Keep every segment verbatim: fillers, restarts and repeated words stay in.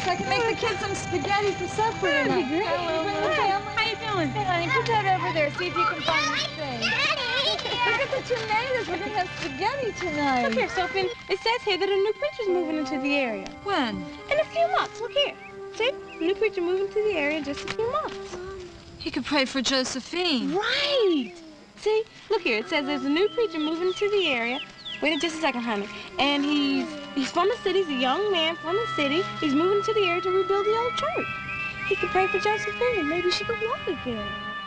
so I can make the kids some spaghetti for supper tonight. That'd be great. Hello, bring the family. How you doing? Hey, honey, put that over there. See if you can find this thing. Look at the tomatoes. We're gonna have spaghetti tonight. Look here, Sophie. It says here that a new preacher's moving into the area. When? In a few months. Look here. See? A new preacher moving to the area in just a few months. He could pray for Josephine. Right. See? Look here. It says there's a new preacher moving to the area. Wait just a second, honey. And he's he's from the city. He's a young man from the city. He's moving to the area to rebuild the old church. He could pray for Josephine, and maybe she could walk again.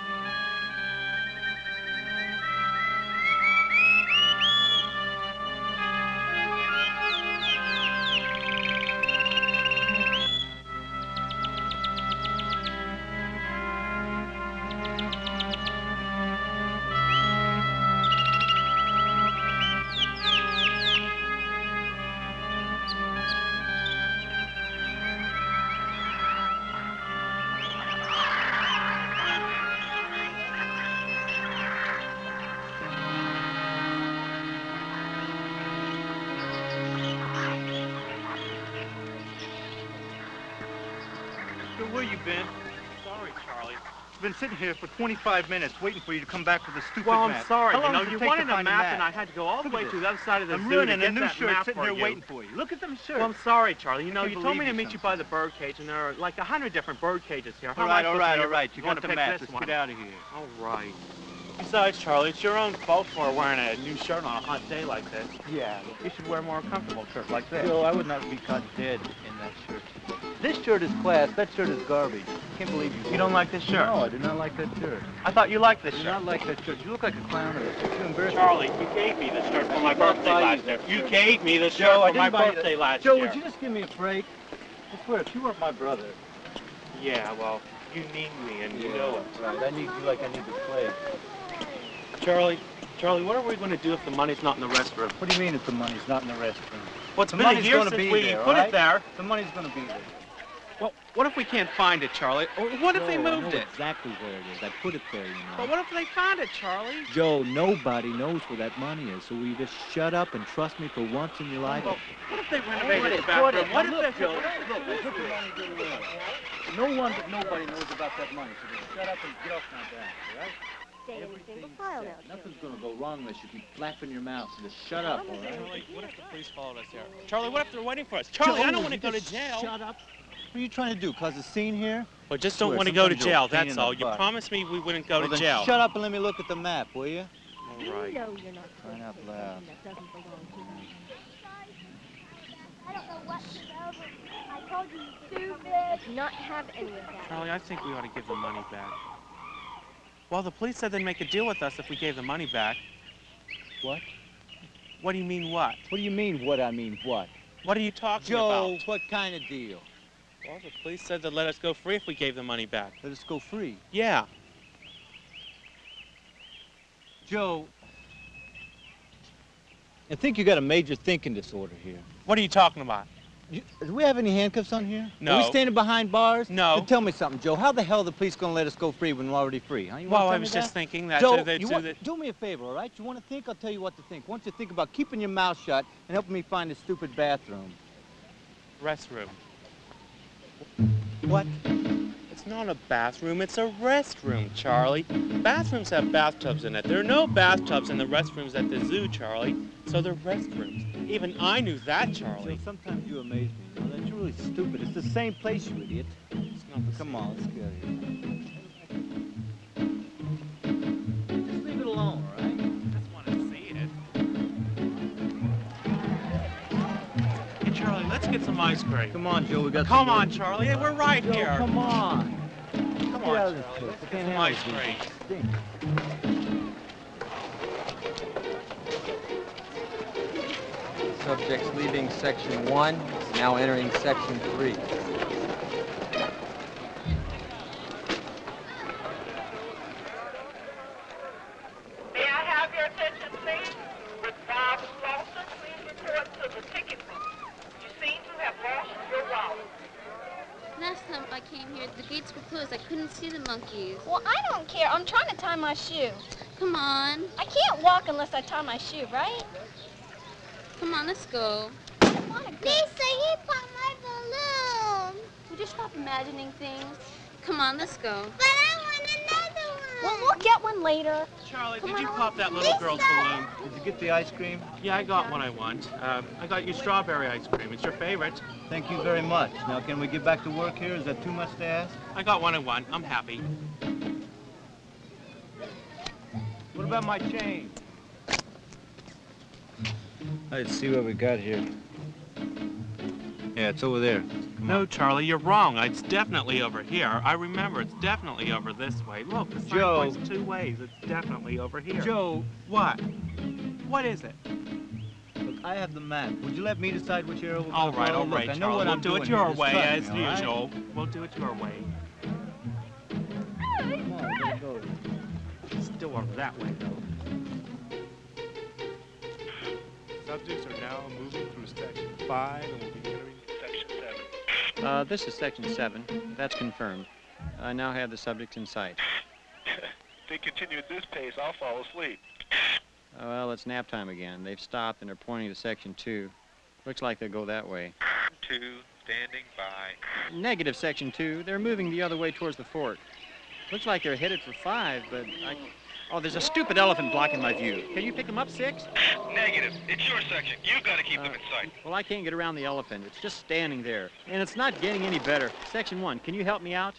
Where you been? Sorry, Charlie. I've been sitting here for twenty-five minutes waiting for you to come back with a stupid well, map. I'm sorry. How you long know, does it you take wanted to a find map, a map, and I had to go all the way this. to the other side of the I'm zoo to ruining get a new that shirt map sitting for here you. waiting for you. Look at them shirts. Well, I'm sorry, Charlie. You know, Can you you told me believe to me meet you by the bird cage, and there are like a hundred different bird cages here. How all am I right, all supposed right, to all right. You want got to the pick map. this Let's one? get out of here. All right. Besides, Charlie, it's your own fault for wearing a new shirt on a hot day like this. Yeah. You should wear a more comfortable shirt like this. Bill, I would not be caught dead in that shirt. This shirt is class. That shirt is garbage. Can't believe you. You don't like this shirt? No, I do not like that shirt. I thought you liked this I do shirt. not like that shirt. You look like a clown in it. You embarrass me. Charlie, you gave me this shirt for my birthday last year. You gave me this shirt Joe, I for my didn't buy you birthday that. last Joe, year. would you just give me a break? I swear, if you weren't my brother. Yeah, well, you need me, and you Yeah, know it. Right, I need you like I need the plague. Charlie, Charlie, what are we going to do if the money's not in the restroom? What do you mean if the money's not in the restroom? Well, it's The been a money's year gonna since be we there, put all right? it there. The money's gonna be there. Well, what if we can't find it, Charlie? Or what if they Joe, I moved know it? exactly where it is. I put it there, you know. But what if they found it, Charlie? Joe, nobody knows where that money is, so will you just shut up and trust me for once in your life? Well, what if they renovated Put the it, put bathroom? it. What Now if look, they... Joe, look, I put the money there. No one but nobody knows about that money, so just shut up and get off my back, all right? Stay in a single file now, Nothing's gonna go wrong unless you keep flapping your mouth, so just shut up, all right? Charlie, what if the police followed us here? Charlie, what if they're waiting for us? Charlie, I don't want to go to just jail. Shut up. What are you trying to do, cause a scene here? Well, just Swear, don't want to go to sometimes you're a jail, pain that's in all. the You butt. promised me we wouldn't go Well, to then jail. shut up and let me look at the map, will you? All You right. know you're not Crying out loud. that doesn't belong to you. I don't know what to do. I told you stupid. I Do not have any of that. Charlie, I think we ought to give the money back. Well, the police said they'd make a deal with us if we gave the money back. What? What do you mean, what? What do you mean, what I mean, what? What are you talking Joe, about? what kind of deal? Well, the police said they'd let us go free if we gave the money back. Let us go free. Yeah. Joe, I think you got a major thinking disorder here. What are you talking about? You, do we have any handcuffs on here? No. Are we standing behind bars? No. Then tell me something, Joe. How the hell are the police going to let us go free when we're already free? Huh? You wanna Well, tell I me was that? just thinking that... Joe, uh, that, you uh, want, that do me a favor, all right? You want to think? I'll tell you what to think. Why don't you think about keeping your mouth shut and helping me find this stupid bathroom? restroom. What? It's not a bathroom, it's a restroom, Charlie. Bathrooms have bathtubs in it. There are no bathtubs in the restrooms at the zoo, Charlie. So they're restrooms. Even I knew that, Charlie. Joe, sometimes you amaze me. You know, that you're really stupid. It's the same place, you idiot. It's not the Come same. on, let's get out of here. Just leave it alone, all right? I just want to see it. Hey, Charlie, let's get some ice cream. Come on, Joe. We got. Come some on, Charlie. Hey, we're right Joe, here. Come on. Come Get on, out of this Charlie. place. Let's I get can't some handle ice this. cream. Stink. Subjects leaving section one, now entering section three. May I have your attention, please? With Bob Slauson, please report to the ticket booth. You seem to have lost your wallet. Last time I came here, the gates were closed. I couldn't see the monkeys. Well, I don't care. I'm trying to tie my shoe. Come on. I can't walk unless I tie my shoe, right? Come on, let's go. Lisa, you popped my balloon. you stop imagining things? Come on, let's go. But I want another one. Well, we'll get one later. Charlie, Come did you on, pop that little girl's balloon? Did you get the ice cream? Yeah, I got what I want. Uh, I got you strawberry ice cream. It's your favorite. Thank you very much. Now, can we get back to work here? Is that too much to ask? I got what I want. I'm happy. What about my change? Let's see what we got here. Yeah, it's over there. Come No, on. Charlie, you're wrong. It's definitely over here. I remember it's definitely over this way. Look, the sign Joe. points two ways. It's definitely over here. Joe, What? What is it? look, I have the map. Would you let me decide which area we're All gonna right, follow? all right, Look, I know Charlie. what We'll I'm do doing it here. your Just way, trust as me, all right? usual. We'll do it your way. Come on, let's go. Still over that way, though. Subjects are now moving through section five and will be entering section seven. Uh, this is section seven. That's confirmed. I now have the subjects in sight. If they continue at this pace, I'll fall asleep. Uh, well, it's nap time again. They've stopped and are pointing to section two. Looks like they'll go that way. Two, standing by. Negative, section two. They're moving the other way towards the fort. Looks like they're headed for five, but I... Oh, there's a stupid elephant blocking my view. Can you pick them up, six? Negative. It's your section. You've got to keep Uh, them in sight. Well, I can't get around the elephant. It's just standing there. And it's not getting any better. Section one, can you help me out?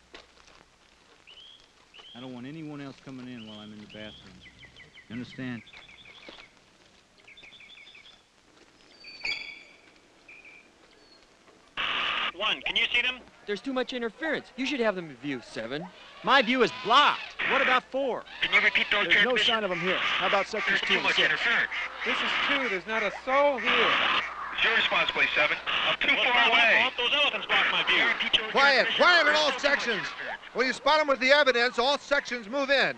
I don't want anyone else coming in while I'm in the bathroom. You understand? One, can you see them? There's too much interference. You should have them in view, seven. My view is blocked. What about four? Can you repeat those There's no sign of them here. How about sections There's two too and much six? interference. This is two. There's not a soul here. It's your responsibility, seven. I'm too far away. Those elephants block my view. Quiet, quiet in all sections. When you spot them with the evidence, all sections move in.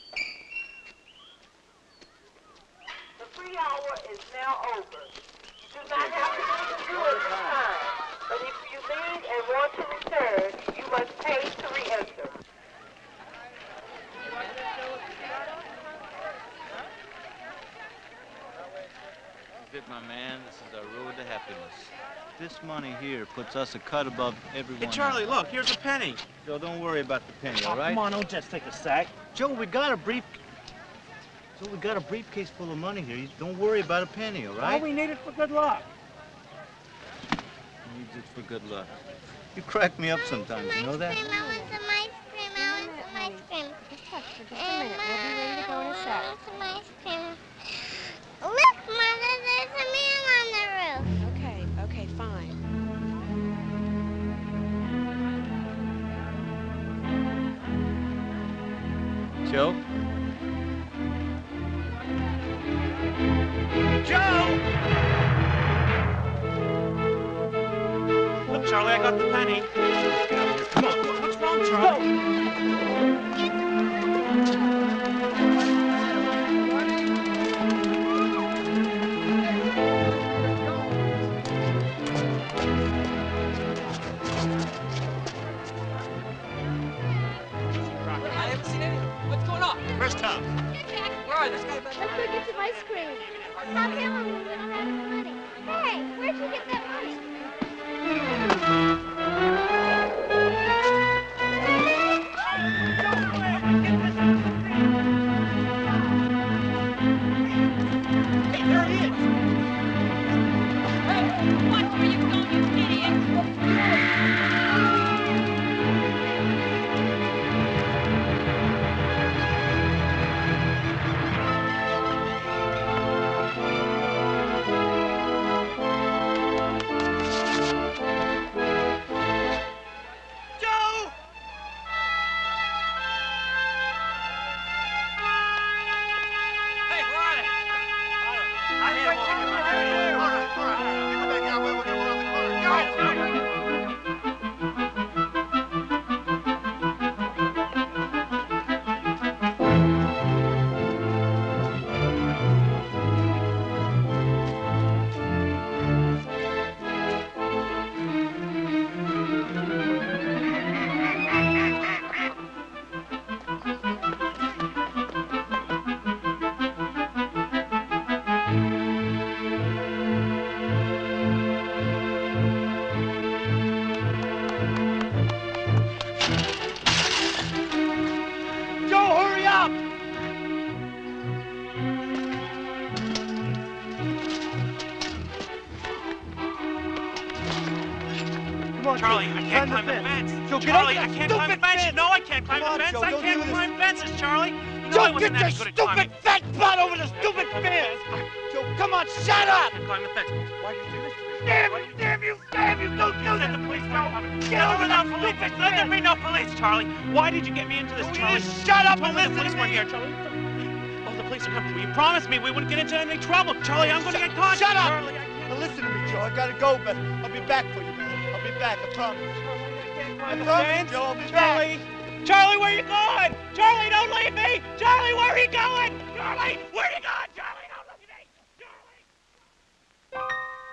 The free hour is now over. You do not have to leave the zoo at this time. But if you leave and want to return, you must pay to re-enter. Is it, my man? This is our road to happiness. This money here puts us a cut above everyone Hey, Charlie, else. look, here's a penny. Joe, don't worry about the penny, all right? Come on, don't just take a sack. Joe, we got a brief... Joe, we got a briefcase full of money here. You don't worry about a penny, all right? All we need it for good luck. Needs it for good luck. You crack me up sometimes, you know that? I want some ice cream. I want some ice cream. Just a minute. We'll be ready to go in a sec. I want some ice cream. Look, Mother, there's a man on the roof. Okay, okay, fine. Joe? Joe! Look, Charlie, I got the penny. Come on, what's wrong, Charlie? I haven't seen anything. What's going on? Where's Tom? Where are they? Let's go get some ice cream. How come we don't have any money? Hey, where'd you get that money? Hey, there he is. Hey, watch where you're going, you idiot. Charlie, I can't climb the fence. Joe, get Charlie, over I that can't climb the stupid fence. fence. No, I can't climb Come on, the fence. Joe, I you'll can't do this. climb fences, Charlie. You know I Joe, wasn't get your any good at climbing. stupid fat butt over the stupid fence. Joe, come on, shut up. I can't climb the fence. Why did you do this to me? Damn you, damn you, damn you, don't do Send this. the police, Joe. Charlie. Get over Let that there be no police. stupid Let there fence. be no police, Charlie. Why did you get me into this, Will Charlie? you shut up You told and me the listen police to weren't me? here, Charlie. Oh, the police are coming. Well, you promised me we wouldn't get into any trouble. Charlie, I'm going to Shut- get caught. Shut up. Charlie, I can't. Now listen to me, Joe. I gotta go, but I'll be back for you, man. I'll be back, I promise. Charlie, I can't climb I the promise, fence. Joe, I'll be Charlie. Charlie, where you going? Charlie, don't leave me. Charlie, where are you going? Charlie, where you going? Charlie, don't leave me. Charlie.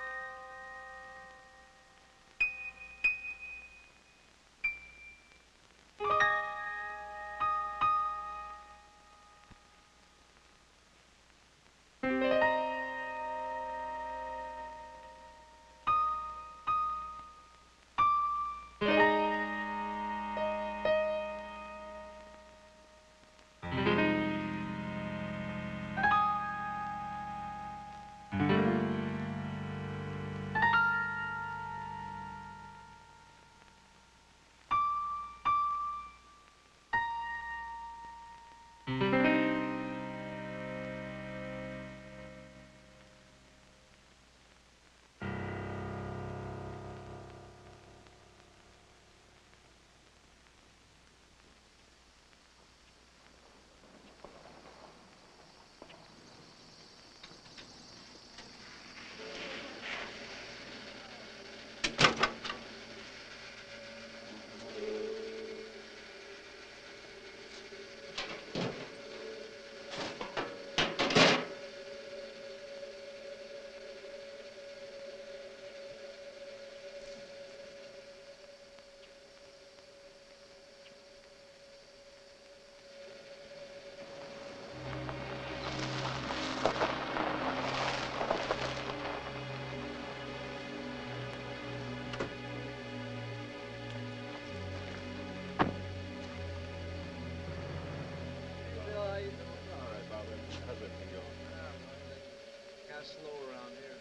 Slow around here.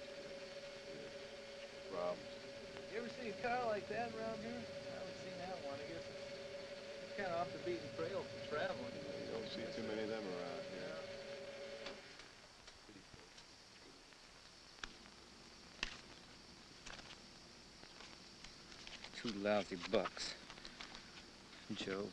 Rob. You ever see a car like that around here? I haven't seen that one. I guess it's kind of off the beaten trail for traveling. You don't see too many of them around here. Two lousy bucks. Joe.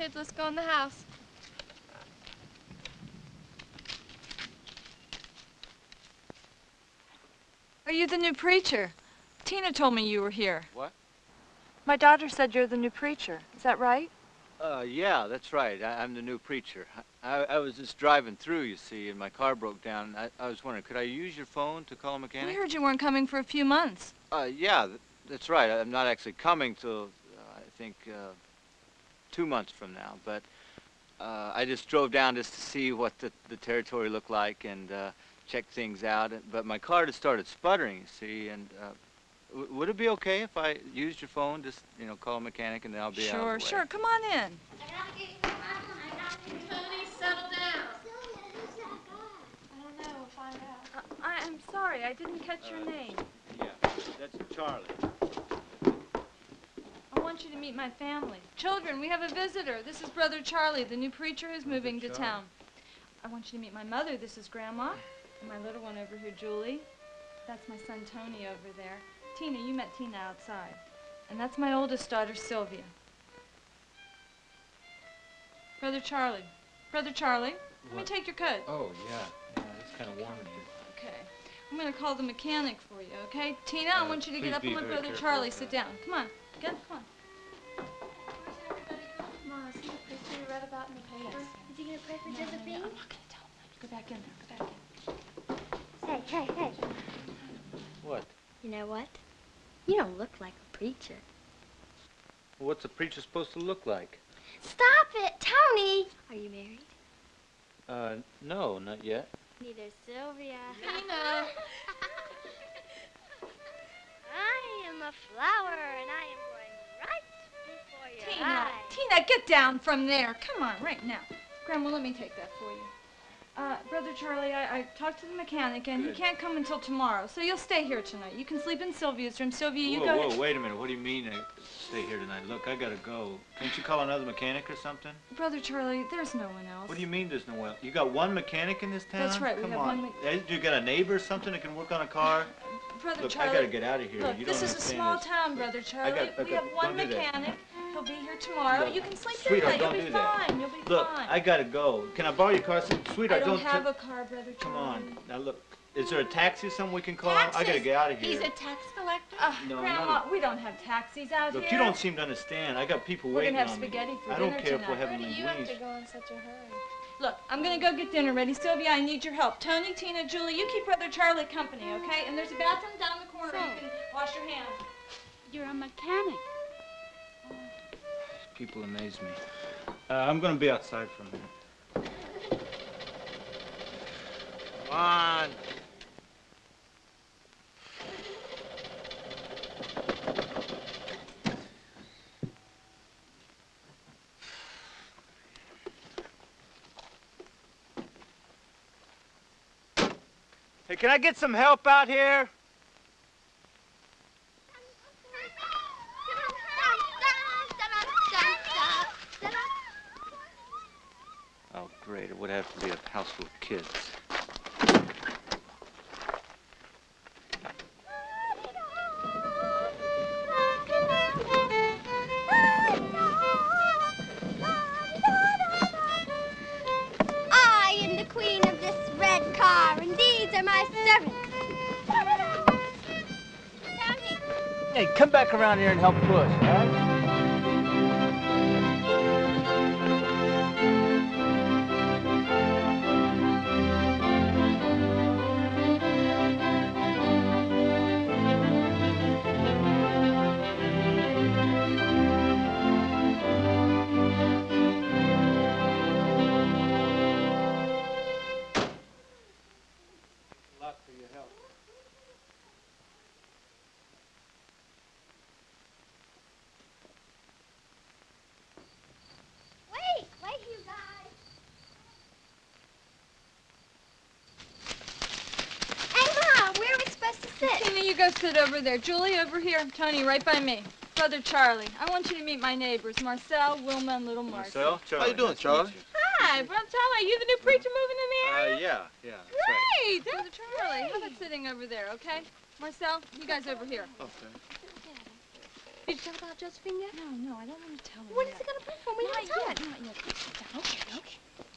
kids. Let's go in the house. Are you the new preacher? Tina told me you were here. What? My daughter said you're the new preacher. Is that right? Uh, yeah, that's right. I, I'm the new preacher. I, I was just driving through, you see, and my car broke down. I, I was wondering, could I use your phone to call a mechanic? We heard you weren't coming for a few months. Uh, yeah, th that's right. I'm not actually coming till, uh, I think, uh, two months from now. But uh, I just drove down just to see what the, the territory looked like and uh, check things out. But my car just started sputtering, you see, and uh, w would it be okay if I used your phone, just, you know, call a mechanic and then I'll be sure, out of the way? Sure, sure. Come on in. Tony, settle down. I don't know. We'll find out. Uh, I, I'm sorry. I didn't catch your Uh, name. Yeah, that's Charlie. I want you to meet my family. Children, we have a visitor. This is Brother Charlie, the new preacher who's Brother moving to Charlie. town. I want you to meet my mother. This is Grandma. And my little one over here, Julie. That's my son, Tony, over there. Tina, you met Tina outside. And that's my oldest daughter, Sylvia. Brother Charlie. Brother Charlie, let me take your coat. Oh, yeah. Yeah, it's kind of warm in here. Okay. I'm going to call the mechanic for you, okay? Tina, Uh, I want you to please get up be and let very Brother careful Charlie with sit that. down. Come on. Get, come on. Mom, see the picture you read about in the paper? Yes. Is he gonna pray for No, no, no, Josephine? I'm not going to tell him. Go back in there. Go back in. Hey, hey, hey. What? You know what? You don't look like a preacher. What's a preacher supposed to look like? Stop it, Tony! Are you married? Uh, no, not yet. Neither Sylvia. Tina. I am a flower, and I am growing right before your Tina, eyes. Tina, get down from there. Come on, right now. Grandma, let me take that for you. Uh, Brother Charlie, I, I talked to the mechanic, and Good. he can't come until tomorrow, so you'll stay here tonight. You can sleep in Sylvia's room. Sylvia, you whoa, go whoa, ahead. wait a minute. What do you mean I stay here tonight? Look, I gotta go. Can't you call another mechanic or something? Brother Charlie, there's no one else. What do you mean there's no one? You got one mechanic in this town? That's right, we Come have on. one me- Eh, You got a neighbor or something that can work on a car? Brother Look, Charlie, I gotta get out of here. Look, you this don't is a understand small this. town, Brother Charlie. got- I we got- have one don't do that. mechanic. He'll be here tomorrow. Look, you can sleep Sweetheart, tonight. don't You'll be do that. fine. You'll be Look, fine. I gotta go. Can I borrow your car? Sweetheart, I don't don't have t- a car, Brother Charlie. Come on. Now look, is there a taxi or something we can call? Taxes. I gotta get out of here. He's a tax collector? Uh, No, Grandma, not a- we don't have taxis out Look, here. you don't seem to understand. I got people We're waiting gonna have on me. spaghetti for I don't dinner care if we're tonight. having Where do you have linguine. to go in such a hurry? Look, I'm gonna go get dinner ready. Sylvia, I need your help. Tony, Tina, Julie, you keep Brother Charlie company, okay? And there's a bathroom down the corner. You can wash your hands. You're a mechanic. People amaze me. Uh, I'm gonna be outside for a minute. Come on. Hey, can I get some help out here? Oh, great. It would have to be a house full of kids. I am the queen of this red car, and these are my servants. Hey, come back around here and help push, all right? Wait, wait, you guys. Hey, Mom, where are we supposed to sit? Tina, you go sit over there. Julie, over here. Tony, right by me. Brother Charlie, I want you to meet my neighbors, Marcel, Wilma, and little Marcy. Marcel? Charlie. How you doing, nice to Charlie? meet you. Hi, Brother Charlie. Are you the new preacher moving in the area? Uh, yeah, yeah, that's right. Great. Brother Charlie, how about sitting over there, okay? Marcel, you guys over here. Okay. Did you tell about Josephine yet? No, no, I don't want to tell her When yet. is he gonna perform? We Not don't tell yet, her. not yet. Sit down. Okay, okay.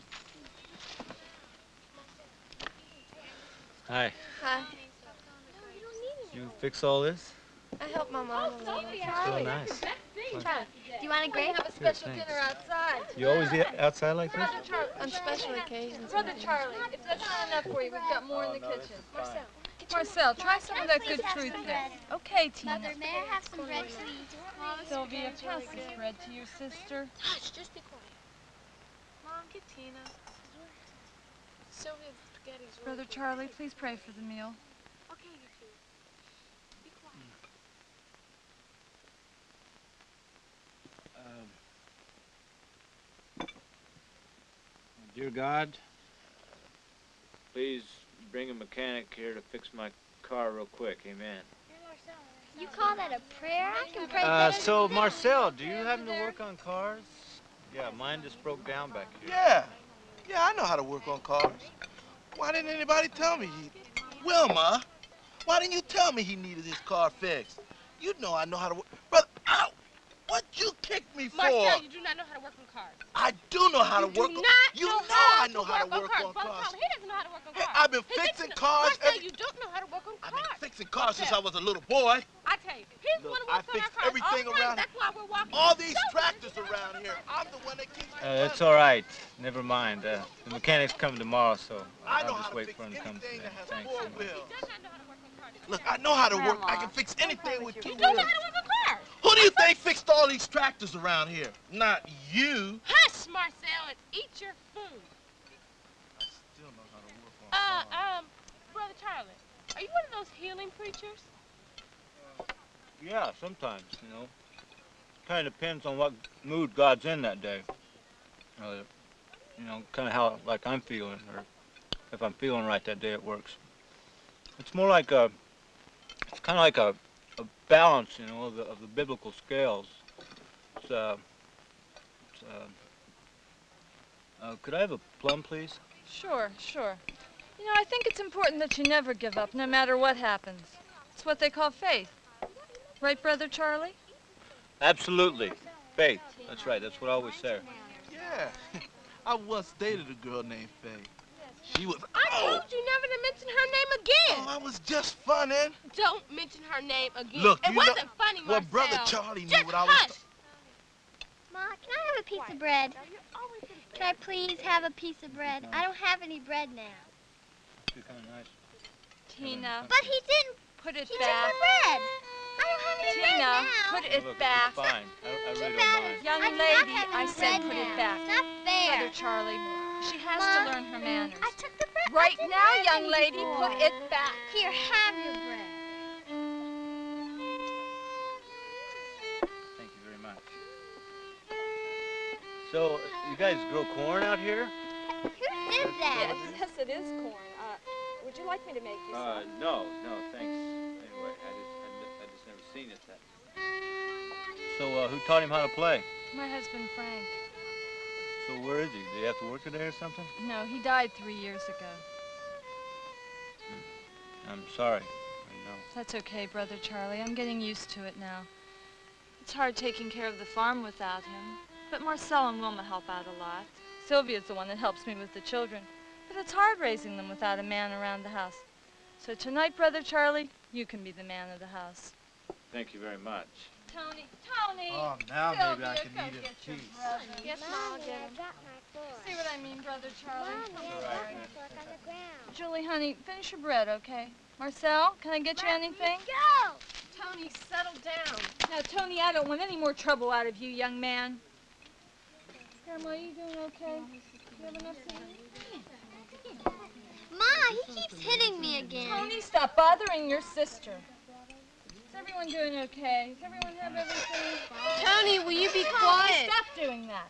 Hi. Hi. You fix all this? I helped my mom a little. So nice. Charlie, do you want a grape? Have a Sure, special thanks. dinner outside. You always eat outside like this? Brother Charlie, On special occasions. Brother Charlie, if that's not enough for you, we've got more in the kitchen. Marcel. Marcel, try some of that good fruit there. Okay, Tina. Mother, may I have some bread, please? Sylvia, pass this bread to your sister. Hush, just be quiet. Mom, get Tina. Sylvia, the spaghetti's really Brother good. Charlie, please pray for the meal. Okay, you two. Be quiet. Um, dear God, Please bring a mechanic here to fix my car real quick. Amen. You call that a prayer? I can pray Uh, better so, than that. Marcel, do you happen to work on cars? Yeah, mine just broke down back here. Yeah. Yeah, I know how to work on cars. Why didn't anybody tell me he... Wilma, why didn't you tell me he needed his car fixed? You know I know how to work... Brother, ow! What'd you kick me for? Marcel, you do not know how to work on cars. I do know how you to work do on... not You know, know how I know to how work to work on on cars. cars. Brother, he doesn't know how to work on Hey, cars. I've been He fixing thinks- cars Marcel, every... you don't know how to work on I've cars. been fixing cars since I Marcel. was a little boy. I tell you, he's the Look, one who I works on our fixed cars everything all the time. around- That's why we're walking. All these So tractors around here, I'm the one that keeps... Uh, it's all right. Never mind. Uh, the mechanic's coming tomorrow, so I I'll know how just to wait fix for him to come anything today. that has Thanks. four anyway. wheels. Look, I know how to work. I Grandma, can fix anything with two You don't know wheels. how to work on cars. Who do you think fixed all these tractors around here? Not you. Hush, Marcel, and eat your food. I still know how to work on Uh, cars. um, Brother Charlie, are you one of those healing preachers? Yeah, sometimes, you know. Kind of depends on what mood God's in that day. Uh, you know, kind of how, like I'm feeling, or if I'm feeling right that day, it works. It's more like a, it's kind of like a, a balance, you know, of the, of the biblical scales. It's, uh, it's, uh, uh, could I have a plum, please? Sure, sure. You know, I think it's important that you never give up, no matter what happens. It's what they call faith. Right, Brother Charlie? Absolutely. Faith. That's right. That's what I always say. Yeah. I once dated a girl named Faye. She was... I oh! told you never to mention her name again. Oh, I was just funning. Don't mention her name again. Look, it you wasn't know, funny, well, Marcel. Brother Charlie knew Just what I was... hush. Ma, can I have a piece of bread? Can I please have a piece of bread? I don't have any bread now. Kind of nice. Tina. But he didn't. Put it He back. took my bread. I don't have any bread Tina, now. put it Look, back. it's fine. I, I really Keep don't out mind. of- Young I do not lady, have I any said bread put now. it back. It's not fair. Brother Charlie, she has Ma, to learn her manners. I took the bread. I Right didn't now, have young any lady, before. put it back. Here, have your bread. Thank you very much. So, you guys grow corn out here? Who did that? Yes, it is corn. Uh, would you like me to make you Uh, no, no, thanks. Anyway, I just, I, I just never seen it that. So, uh, who taught him how to play? My husband, Frank. So, where is he? Did he have to work today or something? No, he died three years ago. I'm sorry. I know. That's okay, Brother Charlie. I'm getting used to it now. It's hard taking care of the farm without him. But Marcel and Wilma help out a lot. Sylvia's the one that helps me with the children. But it's hard raising them without a man around the house. So tonight, Brother Charlie, you can be the man of the house. Thank you very much. Tony, Tony! Oh, now Sylvia, maybe I can come eat get a your piece. brother. Yes, Ma, I'll get him. See what I mean, Brother Charlie? Mommy, I I'm got sorry. my fork on the ground. Julie, honey, finish your bread, okay? Marcel, can I get you anything? Go! Tony, settle down. Now, Tony, I don't want any more trouble out of you, young man. Grandma, are you doing okay? You have enough to eat? Ma, he keeps hitting me again. Tony, stop bothering your sister. Is everyone doing okay? Does everyone have everything? Tony, will you be Tony, quiet? stop doing that.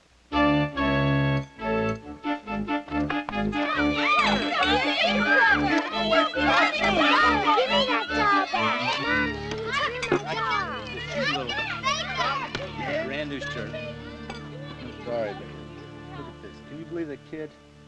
Give me that doll back. Mommy, give me my This cute little brand new shirt. I'm sorry, baby. Look at this. Can you believe that kid?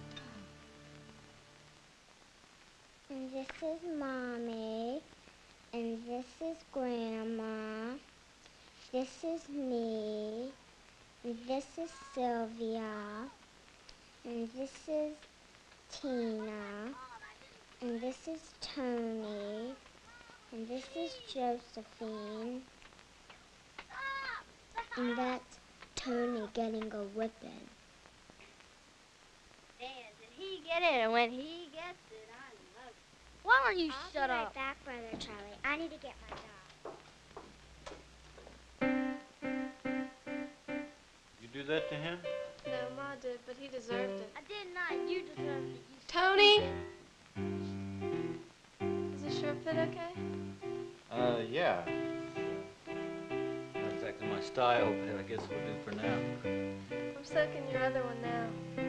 And this is Mommy. And this is Grandma. this is me, and this is Sylvia, and this is Tina, and this is Tony, and this is Josephine, and that's Tony getting a whipping. Dan, did he get it? And when he gets it, I love it. Why don't you I'll shut be right up? back, Brother Charlie. I need to get my dog. You do that to him? No, Ma did, but he deserved it. I did not. You deserved it. You Tony! Is the shirt fit okay? Uh, yeah. Not exactly my style, but I guess we'll do for now. I'm soaking your other one now.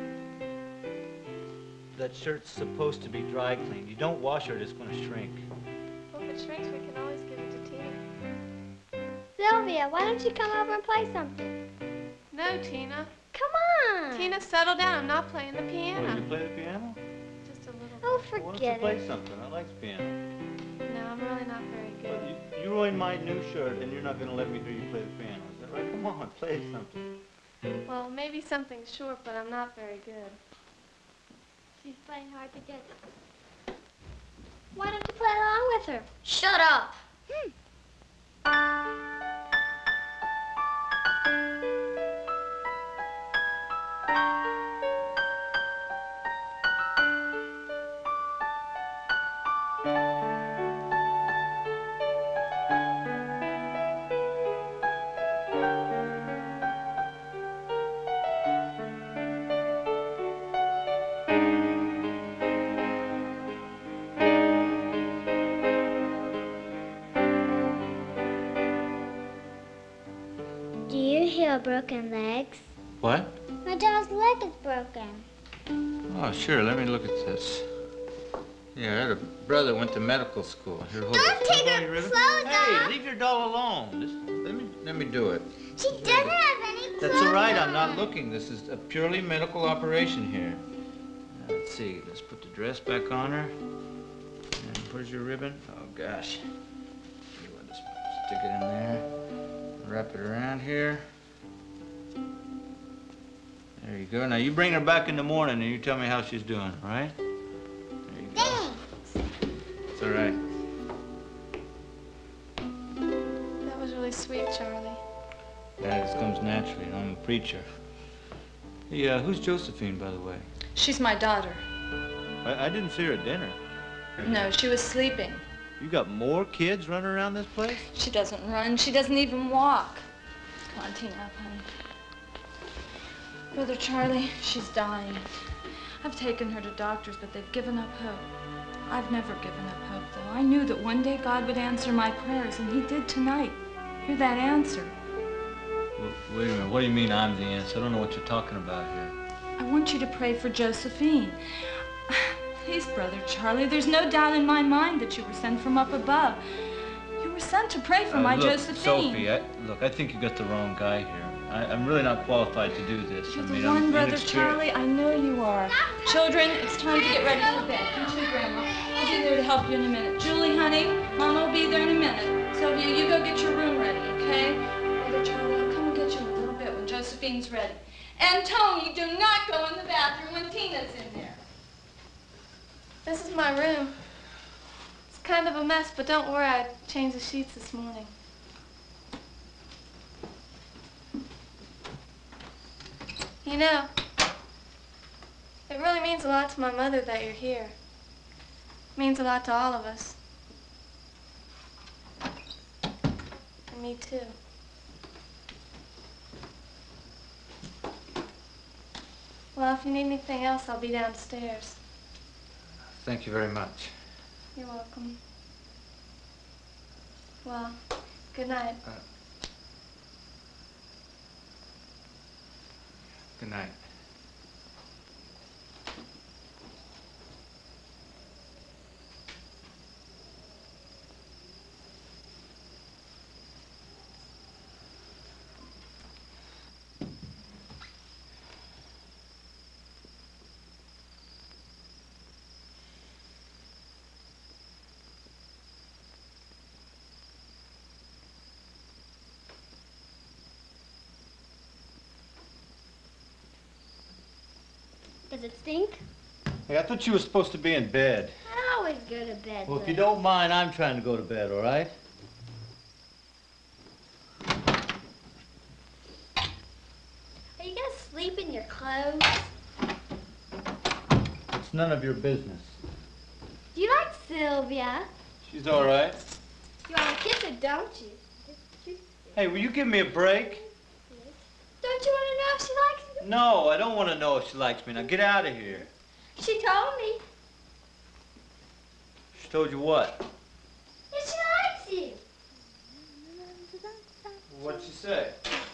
That shirt's supposed to be dry cleaned. You don't wash it, it's gonna shrink. Well, if it shrinks, we can always give it to Tina. Sylvia, why don't you come over and play something? No, Tina. Come on. Tina, settle down. I'm not playing the piano. Oh, you play the piano? Just a little. Oh, Why don't you forget play it. something? I like the piano. No, I'm really not very good. But you, you ruined my new shirt, and you're not gonna let me hear you play the piano. Is that right? Come on, play something. Well, maybe something short, but I'm not very good. She's playing hard to get. Why don't you play along with her? shut up. Hmm. Do you heal broken legs? What? My dog's leg is broken. Oh, sure. Let me look at this. Yeah, I had a brother who went to medical school. Here, hold Don't this. take Hold on, her you ribbon. clothes Hey, off. leave your doll alone. This, let me let me do it. She doesn't have any clothes. That's all right. I'm on. not looking. This is a purely medical operation here. Now, let's see. Let's put the dress back on her. And where's your ribbon? Oh gosh. You want to stick it in there. Wrap it around here. There you go. Now you bring her back in the morning and you tell me how she's doing, all right? There you go. It's all right. That was really sweet, Charlie. That just comes naturally. I'm a preacher. Hey, uh, who's Josephine, by the way? She's my daughter. I, I didn't see her at dinner. No, she was sleeping. You got more kids running around this place? She doesn't run. She doesn't even walk. Come on, Tina, up, honey. Brother Charlie, she's dying. I've taken her to doctors, but they've given up hope. I've never given up hope, though. I knew that one day God would answer my prayers, and he did tonight. Hear that answer. Well, wait a minute. What do you mean I'm the answer? I don't know what you're talking about here. I want you to pray for Josephine. Please, Brother Charlie, there's no doubt in my mind that you were sent from up above. You were sent to pray for Uh, my look, Josephine. Sophie, I, look, I think you got the wrong guy here. I, I'm really not qualified to do this. You're I the mean, one, I'm Brother inexperienced. Charlie. I know you are. Children, it's time to get ready for bed. You too, Grandma. I'll be there to help you in a minute. Julie, honey, Mama will be there in a minute. Sylvia, you go get your room ready, okay? Brother Charlie, I'll come and get you in a little bit when Josephine's ready. And Tony, do not go in the bathroom when Tina's in there. This is my room. It's kind of a mess, but don't worry, I changed the sheets this morning. You know, it really means a lot to my mother that you're here. It means a lot to all of us. And me too. Well, if you need anything else, I'll be downstairs. Thank you very much. You're welcome. Well, good night. Uh, good night. Does it stink? Hey, I thought you were supposed to be in bed. I always go to bed. Well, if but- you don't mind, I'm trying to go to bed, all right? Are you gonna sleep in your clothes? It's none of your business. Do you like Sylvia? She's all right. You want to kiss her, don't you? Hey, will you give me a break? Don't you want to know if she likes you? No, I don't want to know if she likes me. Now get out of here. She told me. She told you what? That she likes you. What'd she say?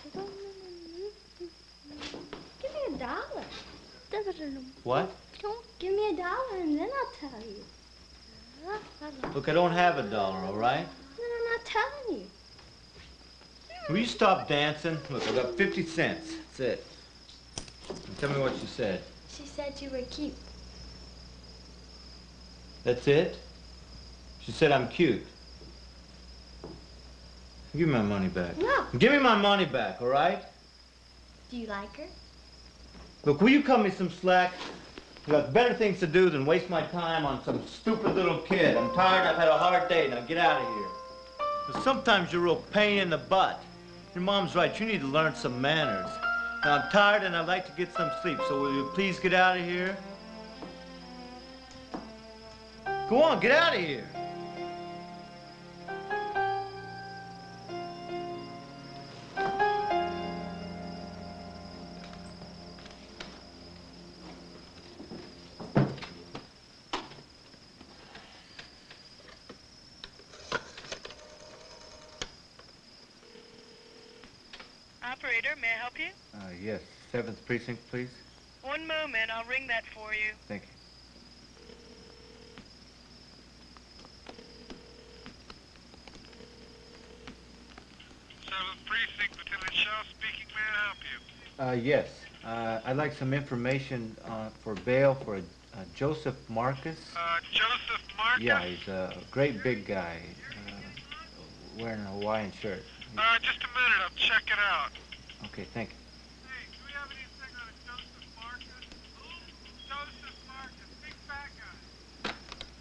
Give me a dollar. What? Give me a dollar and then I'll tell you. Look, I don't have a dollar, all right? Then I'm not telling you. Will you stop dancing? Look, I got fifty cents. That's it. Now tell me what she said. She said you were cute. That's it? She said I'm cute. Give me my money back. No. Give me my money back, all right? Do you like her? Look, will you cut me some slack? You got better things to do than waste my time on some stupid little kid. I'm tired. I've had a hard day. Now get out of here. But sometimes you're a real pain in the butt. Your mom's right. You need to learn some manners. Now I'm tired and I'd like to get some sleep. So will you please get out of here? Go on, get out of here. Operator, may I help you? Uh, yes. Seventh precinct, please. One moment, I'll ring that for you. Thank you. Seventh Precinct, Lieutenant Shaw speaking. May I help you? Uh, yes. Uh, I'd like some information uh, for bail for uh, Joseph Marcus. Uh, Joseph Marcus? Yeah, he's a great big guy, uh, wearing a Hawaiian shirt. Uh, just a minute, I'll check it out. Okay, thank you. Hey, do we have anything on a Joseph Marcus? Joseph Marcus, big fat guy.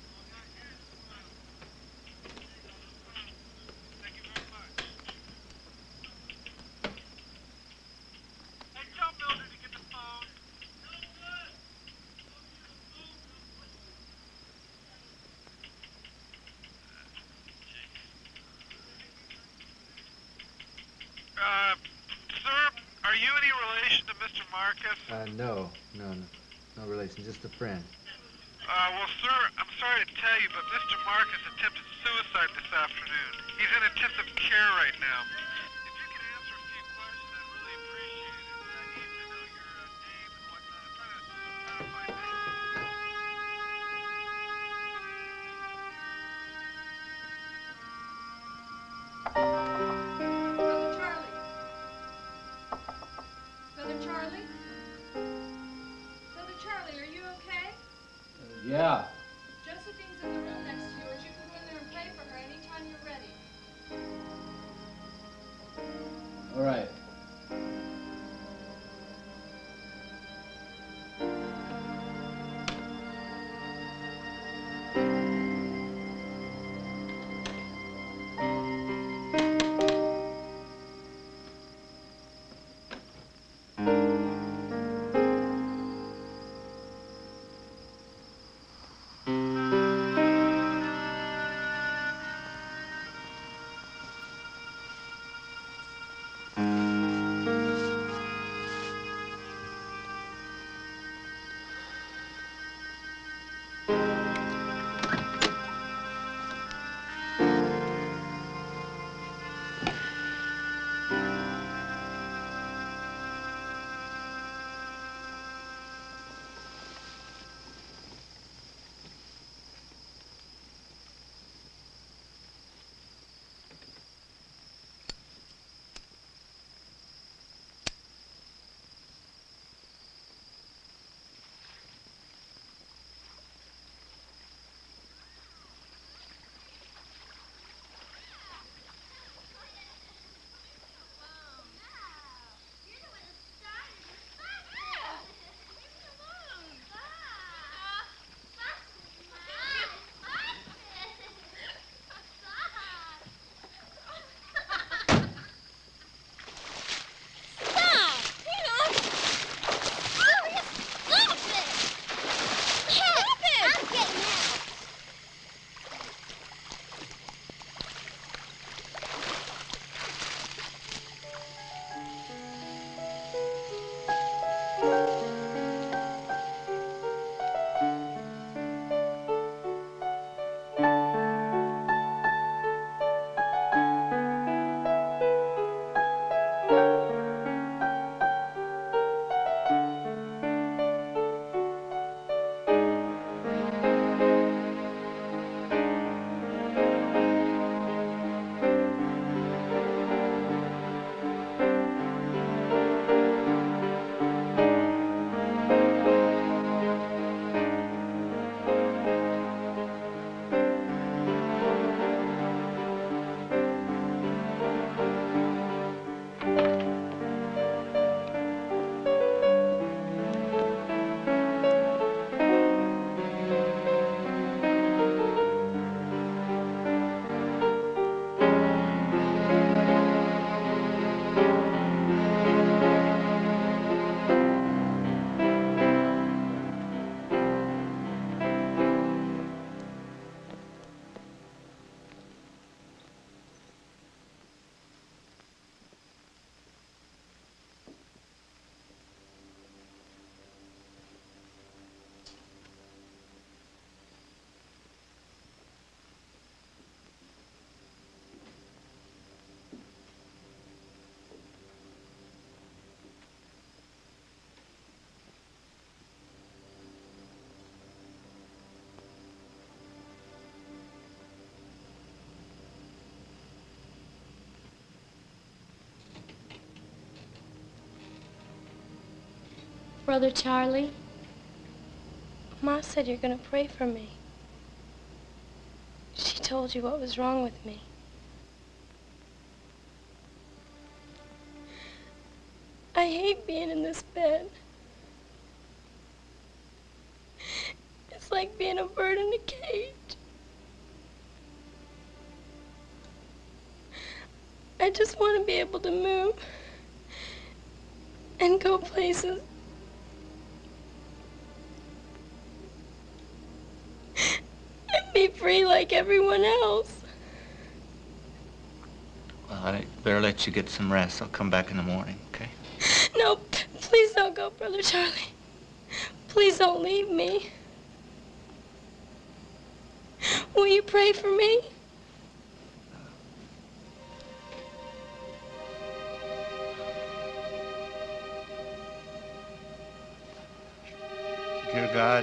Thank you very much. Hey, tell Mildred to get the phone. Uh, sir, are you any relation to Mister Marcus? Uh, no, no, no, no relation, just a friend. Uh, well, sir, I'm sorry to tell you, but Mister Marcus attempted suicide this afternoon. He's in intensive care right now. If you could answer a few questions, I'd really appreciate it. I need to know your uh, name and whatnot. I'm trying to, trying to find out. Brother Charlie. Brother Charlie? Brother Charlie, are you okay? Yeah. Josephine's in the room next to yours. You can go in there and pray for her anytime you're ready. All right. Uh, Brother Charlie, Ma said you're gonna pray for me. She told you what was wrong with me. I hate being in this bed. It's like being a bird in a cage. I just want to be able to move and go places. And be free like everyone else. Well, I better let you get some rest. I'll come back in the morning, okay? No, please don't go, Brother Charlie. Please don't leave me. Will you pray for me? Dear God,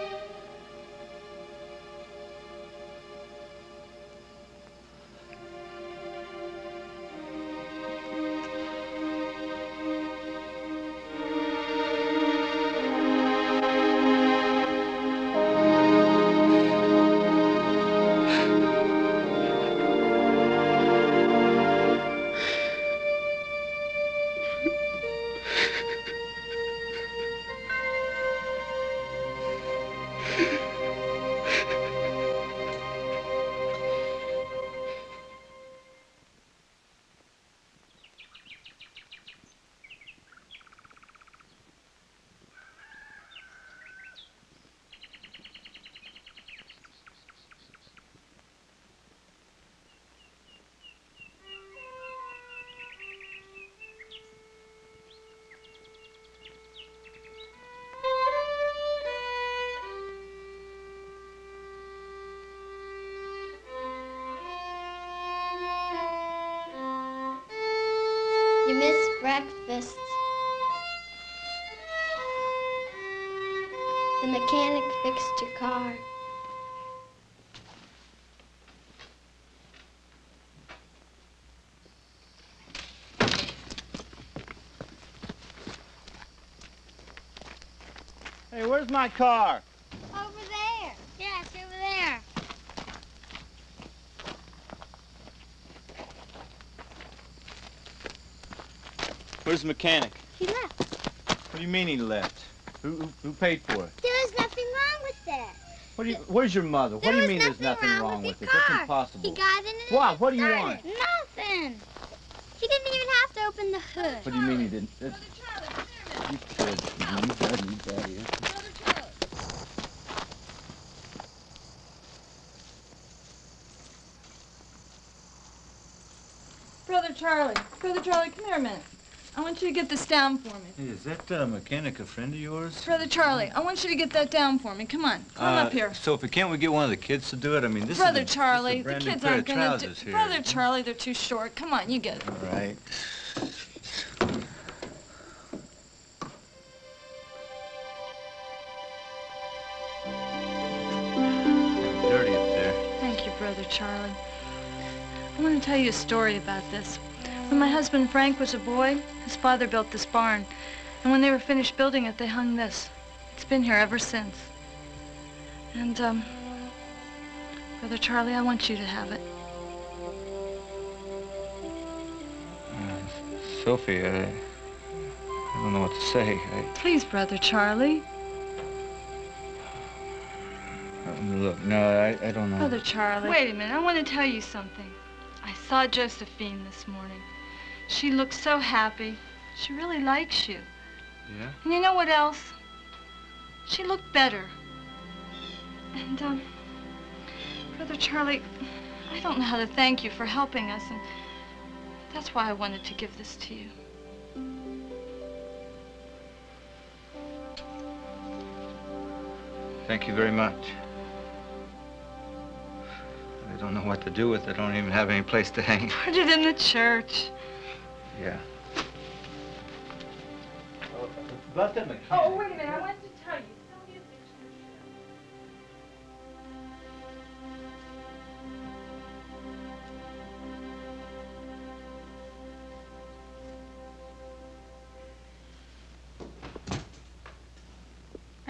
You missed breakfast. The mechanic fixed your car. Hey, where's my car? Over there. Yes, over there. Where's the mechanic? He left. What do you mean he left? Who, who, who paid for it? There was nothing wrong with that. What do you, where's your mother? What There do you was mean there's nothing nothing wrong wrong with with your it? That's car. impossible. He got in it and Why? What do you started. want? Nothing. He didn't even have to open the hood. What do you mean he didn't? It's, you kid. You got me bad here. Brother Charlie, Brother Charlie, come here a minute. I want you to get this down for me. Hey, is that uh, mechanic a friend of yours? Brother Charlie, I want you to get that down for me. Come on, climb Uh, up here. Sophie, can't we get one of the kids to do it? I mean, this Brother is a, Charlie, this is a brand the new kids pair aren't of gonna do. trousers here. Brother Charlie, they're too short. Come on, you get it. All right. Dirty up there. Thank you, Brother Charlie. I want to tell you a story about this. When my husband Frank was a boy, his father built this barn. And when they were finished building it, they hung this. It's been here ever since. And, um, Brother Charlie, I want you to have it. Uh, Sophie, I, I don't know what to say. I, Please, Brother Charlie. uh, look, no, I, I don't know. Brother Charlie. Wait a minute, I want to tell you something. I saw Josephine this morning. She looks so happy. She really likes you. Yeah? And you know what else? She looked better. And, um, Brother Charlie, I don't know how to thank you for helping us, and that's why I wanted to give this to you. Thank you very much. I don't know what to do with it. I don't even have any place to hang it. Put it in the church. Yeah. About that mechanic. Oh, wait a minute, I wanted to tell you. Sylvia's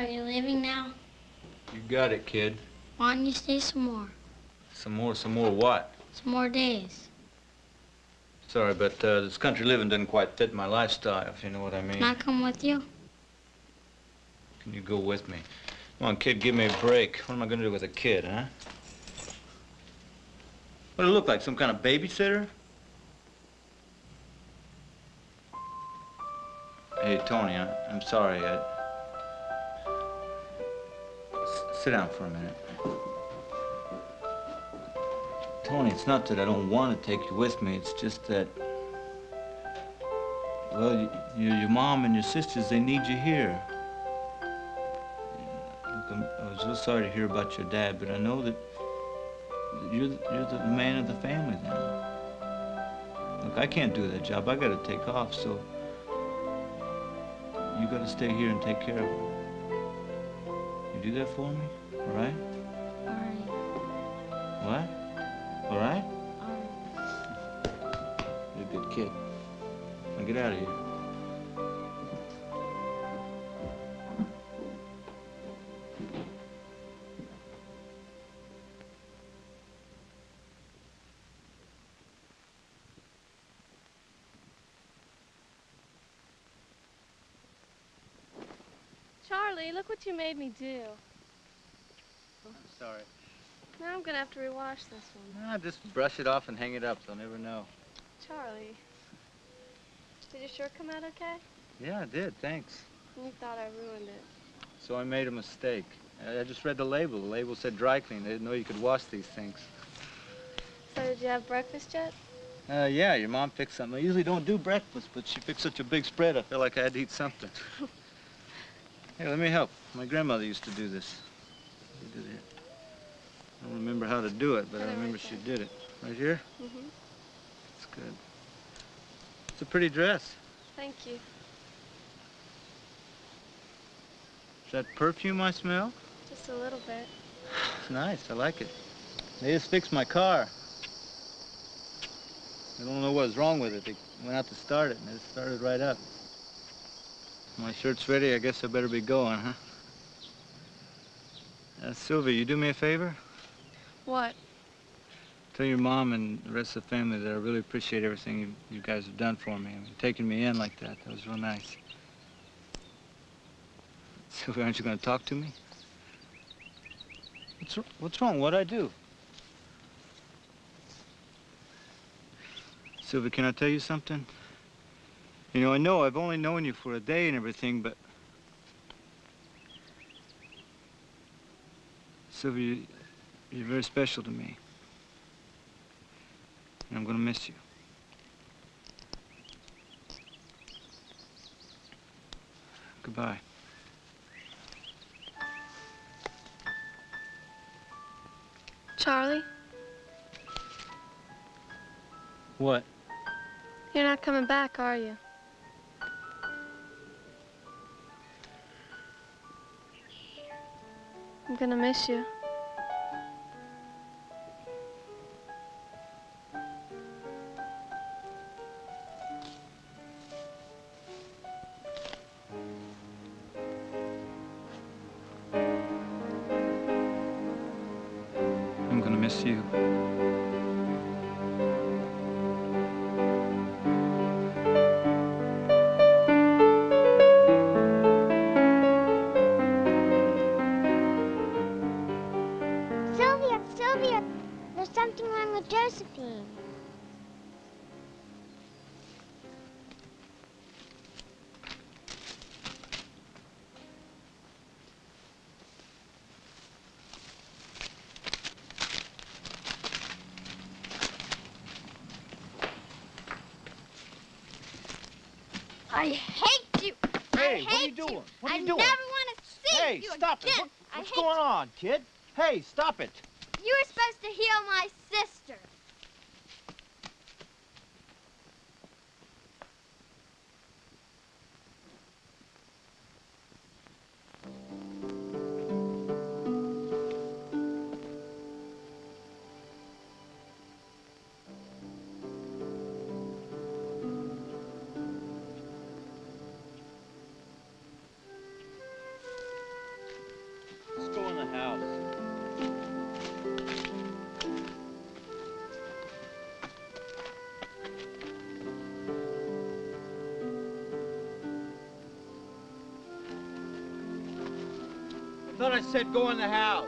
Are you leaving now? You got it, kid. Why don't you stay some more? Some more, some more what? Some more days. Sorry, but uh, this country living doesn't quite fit my lifestyle, if you know what I mean. Can I come with you? Can you go with me? Come on, kid, give me a break. What am I gonna do with a kid, huh? What do it look like, some kind of babysitter? Hey, Tony, I, I'm sorry. I... S- sit down for a minute. Tony, it's not that I don't want to take you with me. It's just that, well, you, you, your mom and your sisters, they need you here. Look, I'm, I was real sorry to hear about your dad, but I know that you're, the- you're the man of the family now. Look, I can't do that job. I got to take off, so you got to stay here and take care of him. You do that for me, all right? All right. What? All right? Um, You're a good kid. Now get out of here. Charlie, look what you made me do. I'm sorry. Now I'm gonna have to rewash this one. Nah, just brush it off and hang it up. They'll never know. Charlie, did your shirt come out okay? Yeah, I did. Thanks. You thought I ruined it. So I made a mistake. I I just read the label. The label said dry clean. I didn't know you could wash these things. So did you have breakfast yet? Uh, yeah, your mom fixed something. I usually don't do breakfast, but she fixed such a big spread, I felt like I had to eat something. Hey, let me help. My grandmother used to do this. She did it. I don't remember how to do it, but I remember she did it. Right here? Mm-hmm. That's good. It's a pretty dress. Thank you. Is that perfume I smell? Just a little bit. It's nice. I like it. They just fixed my car. I don't know what was wrong with it. They went out to start it, and it started right up. My shirt's ready. I guess I better be going, huh? Uh, Sylvia, you do me a favor? What? Tell your mom and the rest of the family that I really appreciate everything you, you guys have done for me. I mean, taking me in like that, that was real nice. Sylvia, aren't you going to talk to me? What's, what's wrong? What'd I do? Sylvia, can I tell you something? You know, I know I've only known you for a day and everything, but... Sylvia, you're very special to me. And I'm gonna miss you. Goodbye. Charlie, What? you're not coming back, are you? I'm gonna miss you. I'm gonna miss you. Sylvia, Sylvia, there's something wrong with Josephine. I hate you. Hey, I hate what are you doing? What are I you doing? never want to see Hey, you stop again. it. What, I what's hate going on, kid? Hey, stop it. You were supposed to heal my sister. thought I said go in the house.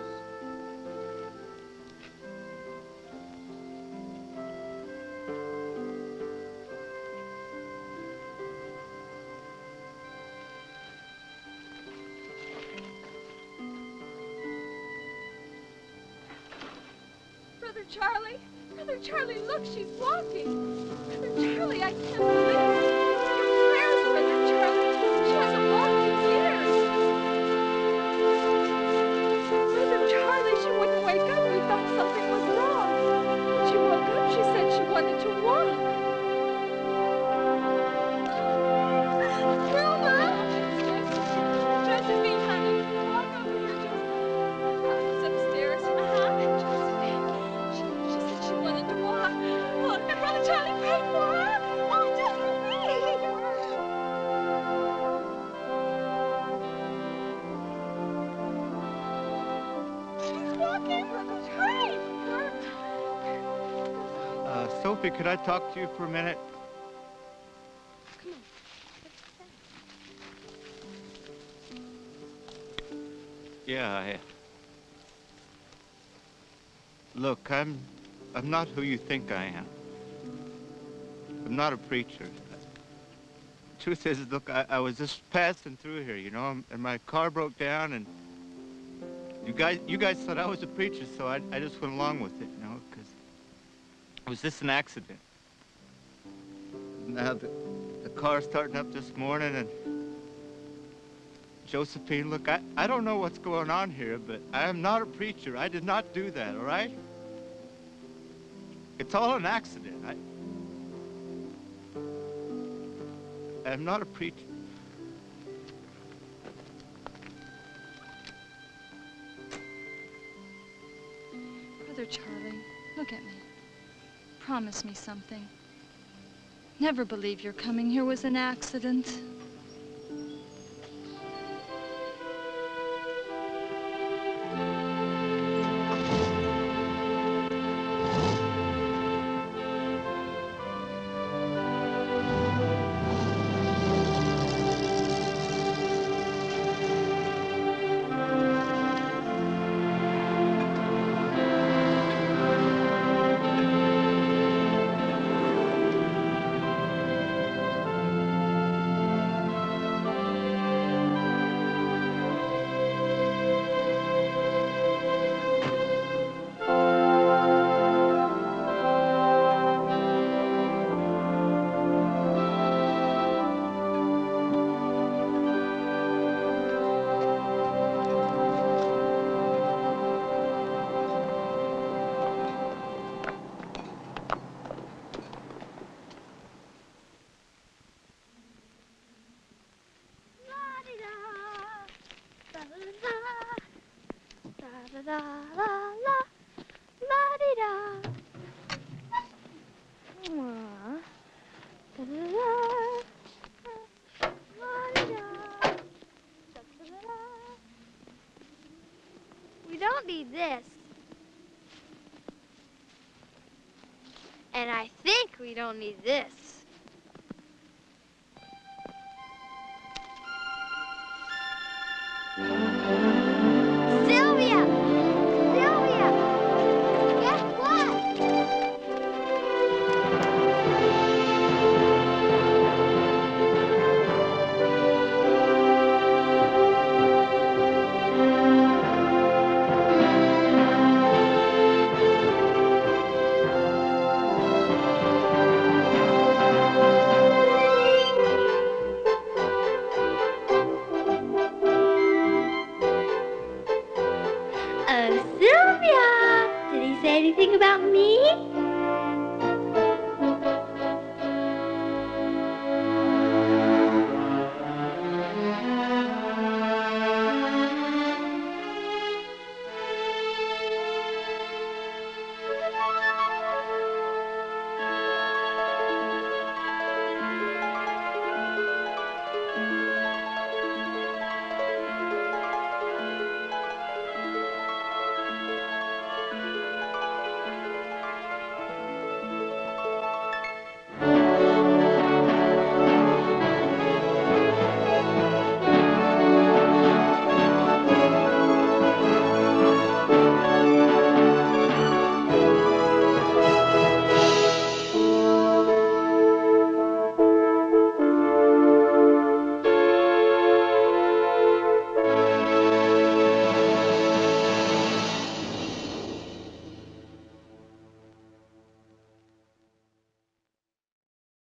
Brother Charlie, Brother Charlie, look, she's walking. Brother Charlie, I can't believe it. Your prayers, Brother Charlie. She hasn't walked in years. Brother Charlie, she wouldn't wake up. We thought something was wrong. When she woke up, she said she wanted to walk. Wilma! Josephine, honey, walk over here, Josephine. Mommy's upstairs. Uh-huh. Josephine, she, she said she wanted to walk. Oh, and Brother Charlie prayed for her. Oh, just for me. She's walking, Brother Charlie. Uh, Sophie, could I talk to you for a minute? Yeah, I... Look, I'm... I'm not who you think I am. I'm not a preacher. The truth is, look, I, I was just passing through here, you know, and my car broke down, and you guys, you guys thought I was a preacher, so I, I just went along with it, you know, because it was just an accident. Now the, the car's starting up this morning, and Josephine, look, I, I don't know what's going on here, but I am not a preacher. I did not do that, all right? It's all an accident. I, I'm not a preacher. Brother Charlie, look at me. Promise me something. Never believe your coming here was an accident. We don't need this. And I think we don't need this.